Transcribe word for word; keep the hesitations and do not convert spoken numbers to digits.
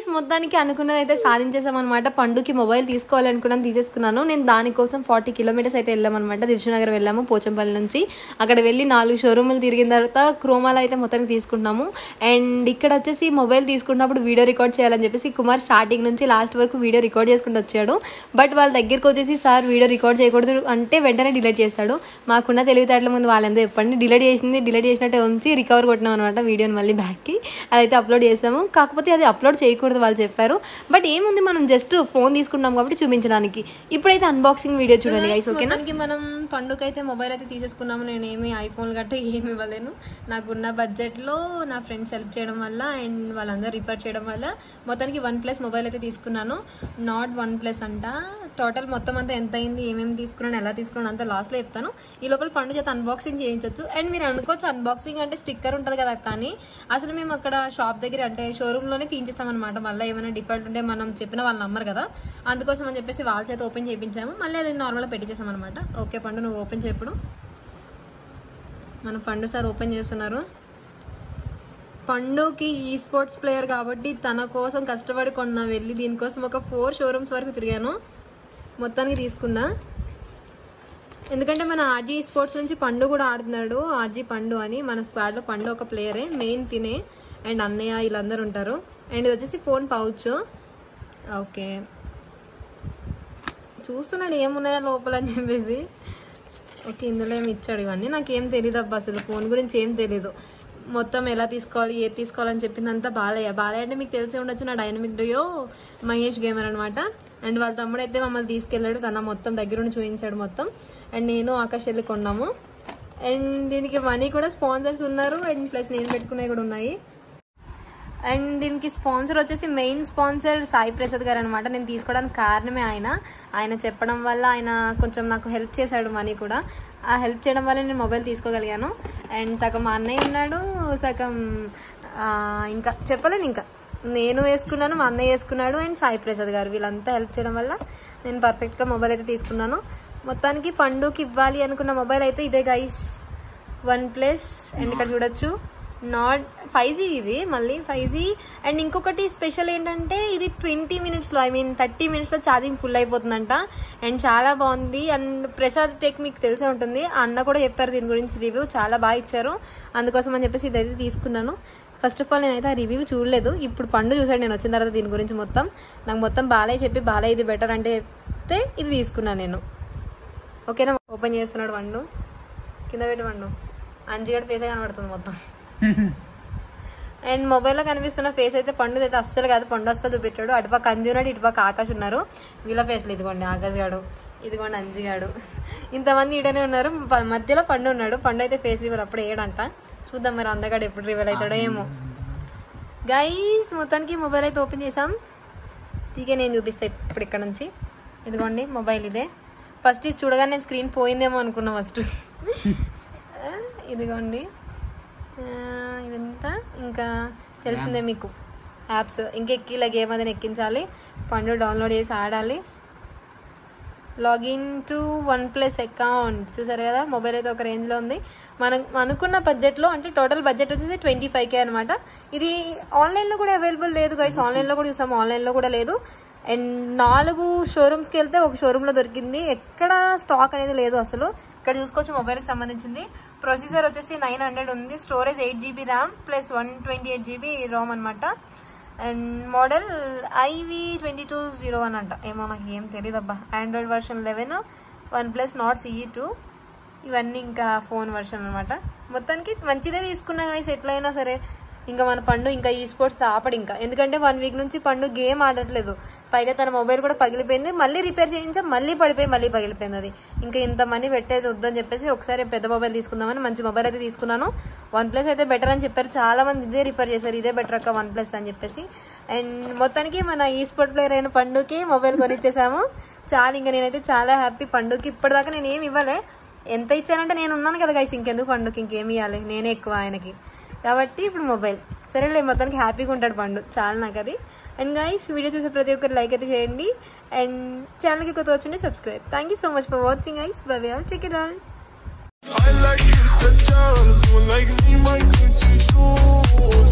Guys మొత్తానికి అనుకున్నది అయితే సాధించేసామన్నమాట. పండుకి మొబైల్ తీసుకోవాలనుకున్నాను, తీసేసుకున్నాను. నేను దానికోసం ఫార్టీ కిలోమీటర్స్ అయితే వెళ్ళామన్నమాట. దిల్సుఖ్నగర్ వెళ్ళాము పోచంపల్లి నుంచి. అక్కడ వెళ్ళి నాలుగు షోరూములు తిరిగిన తర్వాత క్రోమాలో అయితే మొత్తానికి తీసుకుంటున్నాము. అండ్ ఇక్కడ వచ్చేసి మొబైల్ తీసుకున్నప్పుడు వీడియో రికార్డ్ చేయాలని చెప్పేసి కుమార్ స్టార్టింగ్ నుంచి లాస్ట్ వరకు వీడియో రికార్డ్ చేసుకుంటూ వచ్చాడు. బట్ వాళ్ళ దగ్గరికి వచ్చేసి సార్ వీడియో రికార్డ్ చేయకూడదు అంటే వెంటనే డిలీట్ చేస్తాడు. మాకున్న తెలివితేటల ముందు వాళ్ళంతా చెప్పండి. డిలీట్ చేసింది డిలీట్ చేసినట్టే ఉంచి రికవర్ కొట్టినాం అనమాట వీడియోని మళ్ళీ బ్యాక్కి. అదైతే అప్లోడ్ చేసాము. కాకపోతే అది అప్లోడ్ చేయకూడదు వాళ్ళు చెప్పారు. బట్ ఏముంది మనం జస్ట్ ఫోన్ తీసుకుంటాం కాబట్టి చూపించడానికి. ఇప్పుడైతే అన్బాక్సింగ్ వీడియో చూడండి గైస్. ఓకేనా, మనం పండుగైతే మొబైల్ అయితే తీసేసుకున్నాము. నేను ఏమి ఐఫోన్ గట్రా ఏమి ఇవ్వలేను. నాకున్న బడ్జెట్లో నా ఫ్రెండ్స్ హెల్ప్ చేయడం వల్ల అండ్ వాళ్ళందరూ రిపేర్ చేయడం వల్ల మొత్తానికి వన్ ప్లస్ మొబైల్ అయితే తీసుకున్నాను. నాట్ వన్ ప్లస్ అంట. టోటల్ మొత్తం అంతా ఎంత అయింది, ఏమేమి తీసుకున్నాను, ఎలా తీసుకున్నాను అంతా లాస్ట్లో చెప్తాను. ఈ లోపల పండు చేత అన్బాక్సింగ్ చేయించవచ్చు. అండ్ మీరు అనుకోవచ్చు అన్బాక్సింగ్ అంటే స్టిక్కర్ ఉంటుంది కదా, కానీ అసలు మేము అక్కడ షాప్ దగ్గర అంటే షోరూంలోనే తీయించేస్తాం అనమాట. మళ్ళీ ఏమైనా డిఫాల్ట్ ఉంటే మనం చెప్పిన వాళ్ళు నమ్మరు కదా, అందుకోసం అని చెప్పేసి వాళ్ళ చేత ఓపెన్ చేయించాము. మళ్ళీ అది నార్మల్గా పెట్టించేసాం అనమాట. ఓకే పండు నువ్వు ఓపెన్ చేయప్పుడు. మన పండు సార్ ఓపెన్ చేస్తున్నారు. పండుకి ఈ స్పోర్ట్స్ ప్లేయర్ కాబట్టి తన కోసం కష్టపడి కొన్నా. వెళ్ళి దీనికోసం ఒక ఫోర్ షోరూమ్స్ వరకు తిరిగాను, మొత్తానికి తీసుకున్నా. ఎందుకంటే మన ఆర్జీ స్పోర్ట్స్ నుంచి పండు కూడా ఆడుతున్నాడు. ఆర్జీ పండు అని మన స్క్వాడ్లో పండు ఒక ప్లేయరే, మెయిన్ తినే అండ్ అన్నయ్య వీళ్ళందరూ ఉంటారు. అండ్ ఇది వచ్చేసి ఫోన్ పౌచ్. ఓకే చూస్తున్నాడు ఏమున్నాయో లోపల అని చెప్పేసి. ఓకే ఇందులో ఏమి ఇచ్చాడు. ఇవన్నీ నాకేం తెలియదు అబ్బా, అసలు ఫోన్ గురించి ఏం తెలీదు. మొత్తం ఎలా తీసుకోవాలి ఏది తీసుకోవాలని చెప్పిందంతా బాలయ్య. బాలయ్య అంటే మీకు తెలిసే ఉండొచ్చు, నా డైనమిక్ డియో మహేష్ గేమర్ అనమాట. అండ్ వాళ్ళ తమ్ముడు అయితే మమ్మల్ని తీసుకెళ్ళాడు, తన మొత్తం దగ్గరుండి చూపించాడు మొత్తం. అండ్ నేను ఆకాష్ వెళ్ళి కొన్నాము. అండ్ దీనికి మనీ కూడా స్పాన్సర్స్ ఉన్నారు అండ్ ప్లస్ నేను పెట్టుకునేవి కూడా ఉన్నాయి. అండ్ దీనికి స్పాన్సర్ వచ్చేసి మెయిన్ స్పాన్సర్ సాయిప్రసాద్ గారు అనమాట. నేను తీసుకోవడానికి కారణమే ఆయన. ఆయన చెప్పడం వల్ల ఆయన కొంచెం నాకు హెల్ప్ చేశాడు, మనీ కూడా. ఆ హెల్ప్ చేయడం వల్ల నేను మొబైల్ తీసుకోగలిగాను. అండ్ సగం మా అన్నయ్య ఉన్నాడు, సగం ఇంకా చెప్పలేను, ఇంకా నేను వేసుకున్నాను, మా అన్నయ్య వేసుకున్నాడు అండ్ సాయిప్రసాద్ గారు వీళ్ళంతా హెల్ప్ చేయడం వల్ల నేను పర్ఫెక్ట్గా మొబైల్ అయితే తీసుకున్నాను. మొత్తానికి పండుకి ఇవ్వాలి అనుకున్న మొబైల్ అయితే ఇదే గైస్, వన్ ప్లస్. అండ్ ఇక్కడ చూడొచ్చు నాట్ ఫైవ్ జీ ఇది, మళ్ళీ ఫైవ్ జీ. అండ్ ఇంకొకటి స్పెషల్ ఏంటంటే ఇది ట్వంటీ మినిట్స్లో ఐ మీన్ థర్టీ మినిట్స్లో ఛార్జింగ్ ఫుల్ అయిపోతుందంట. అండ్ చాలా బాగుంది. అండ్ ప్రసాద్ టెక్ మీకు తెలిసే ఉంటుంది, అన్న కూడా చెప్పారు దీని గురించి రివ్యూ, చాలా బాగా ఇచ్చారు. అందుకోసం అని చెప్పేసి ఇదైతే తీసుకున్నాను. ఫస్ట్ ఆఫ్ ఆల్ నేనైతే ఆ రివ్యూ చూడలేదు, ఇప్పుడు పండు చూసాడు నేను వచ్చిన తర్వాత దీని గురించి మొత్తం. నాకు మొత్తం బాలయ్య చెప్పి బాలయ్య ఇది బెటర్ అంటే చెప్తే ఇది తీసుకున్నాను నేను. ఓకేనా, ఓపెన్ చేస్తున్నాడు పండు. కింద పెట్టి పండు, అంజిగడ ఫేసే కనబడుతుంది మొత్తం. అండ్ మొబైల్లో కనిపిస్తున్న ఫేస్ అయితే పండుది అయితే అస్సలు కాదు, పండు అస్సలు చూపించాడు. అటుపక్క అంజు ఉన్నాడు, ఇటుపక్క ఆకాష్ ఉన్నారు. వీళ్ళ ఫేస్లు ఇదిగోండి ఆకాష్ గాడు, ఇదిగోండి అంజిగాడు, ఇంతమంది ఈడనే ఉన్నారు. మధ్యలో పండు ఉన్నాడు. పండు అయితే ఫేస్ రివీల్ అప్పుడు ఏడంట. చూద్దాం మరి అందగాడు ఎప్పుడు రివీల్ అవుతాడో ఏమో. గైస్ మొత్తానికి మొబైల్ అయితే ఓపెన్ చేసాం. తీకే నేను చూపిస్తా ఇప్పుడు ఇక్కడ నుంచి. ఇదిగోండి మొబైల్ ఇదే. ఫస్ట్ ఇది చూడగానే నేను స్క్రీన్ పోయిందేమో అనుకున్నా ఫస్ట్. ఇదిగోండి ఇదంతా ఇంకా తెలిసిందే మీకు యాప్స్. ఇంకెక్కిలా గేమ్ అదని ఎక్కించాలి, పండు డౌన్లోడ్ చేసి ఆడాలి. Login to one plus account చూసారు కదా. మొబైల్ అయితే ఒక రేంజ్లో ఉంది. మనం అనుకున్న బడ్జెట్లో, అంటే టోటల్ బడ్జెట్ వచ్చేసి ట్వంటీ ఫైవ్ కే అనమాట. ఇది ఆన్లైన్లో కూడా అవైలబుల్ లేదు గైస్, ఆన్లైన్లో కూడా చూసాము, ఆన్లైన్లో కూడా లేదు. అండ్ నాలుగు షోరూమ్స్కి వెళ్తే ఒక షోరూంలో దొరికింది, ఎక్కడ స్టాక్ అనేది లేదు అసలు. ఇక్కడ చూసుకోవచ్చు మొబైల్కి సంబంధించింది. ప్రొసెసర్ వచ్చేసి నైన్ హండ్రెడ్ ఉంది, storage eight GB RAM plus one twenty eight GB ROM అనమాట. And model IV twenty two zero one అంట, ఏమో నాకు ఏం తెలియదు అబ్బా. Android version eleven, one plus Nord CE two, ఇవన్నీ ఇంకా ఫోన్ వర్షన్ అనమాట. మొత్తానికి మంచిదే తీసుకున్నా కానీ ఎట్లయినా సరే. ఇంకా మన పండు ఇంకా ఈ స్పోర్ట్స్ ఆపడు ఇంకా, ఎందుకంటే వన్ వీక్ నుంచి పండు గేమ్ ఆడట్లేదు. పైగా తన మొబైల్ కూడా పగిలిపోయింది, మళ్ళీ రిపేర్ చేయించాం, మళ్ళీ పడిపోయి మళ్ళీ పగిలిపోయింది. అది ఇంకా ఇంత మనీ పెట్టేది వద్దని చెప్పేసి ఒకసారి పెద్ద మొబైల్ తీసుకుందామని మంచి మొబైల్ అయితే తీసుకున్నాను. వన్ ప్లస్ అయితే బెటర్ అని చెప్పారు చాలా మంది, ఇదే రిఫర్ చేశారు, ఇదే బెటర్ అక్క వన్ ప్లస్ అని చెప్పేసి. అండ్ మొత్తానికి మన ఈ స్పోర్ట్ ప్లేయర్ అయిన పండుకి మొబైల్ కొనిచ్చేసాము. చాలా ఇంకా నేనైతే చాలా హ్యాపీ. పండుకి ఇప్పటిదాకా నేను ఏమి ఇవ్వలే, ఎంత ఇచ్చానంటే నేను ఉన్నాను కదా గైస్, ఇంకెందుకు పండుకి ఇంకేమి ఇవ్వాలి, నేనే ఎక్కువ ఆయనకి కాబట్టి ఇప్పుడు మొబైల్. సరేలే మొత్తానికి హ్యాపీగా ఉంటాడు పండు, చాలా నాకు అది. అండ్ గైస్ వీడియో చూసే ప్రతి ఒక్కరు లైక్ అయితే చేయండి అండ్ ఛానల్కి కొత్త వచ్చి subscribe. Thank you so much for watching guys, bye bye, check it out.